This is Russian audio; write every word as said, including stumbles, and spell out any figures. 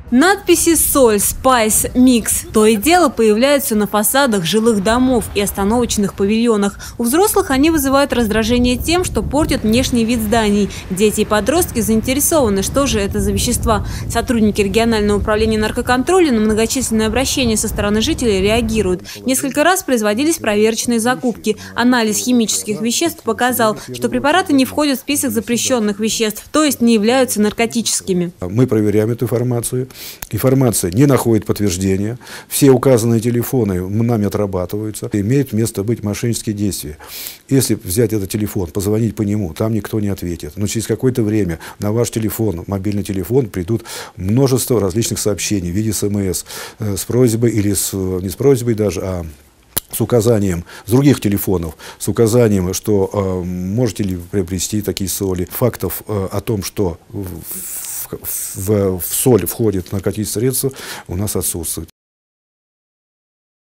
Надписи «Соль», «Спайс», «Микс» то и дело появляются на фасадах жилых домов и остановочных павильонах. У взрослых они вызывают раздражение тем, что портят внешний вид зданий. Дети и подростки заинтересованы, что же это за вещества. Сотрудники регионального управления наркоконтроля на многочисленные обращения со стороны жителей реагируют. Несколько раз производились проверочные закупки. Анализ химических веществ показал, что препараты не входят в список запрещенных веществ, то есть не являются наркотическими. Мы проверяем эту информацию. Информация не находит подтверждения. Все указанные телефоны нами отрабатываются. Имеют место быть мошеннические действия. Если взять этот телефон, позвонить по нему, там никто не ответит. Но через какое-то время на ваш телефон, мобильный телефон, придут множество различных сообщений в виде смс с просьбой или с, не с просьбой даже, а с указанием с других телефонов, с указанием, что э, можете ли приобрести такие соли. Фактов э, о том, что в, в, в, в соль входит наркотические средства, у нас отсутствует.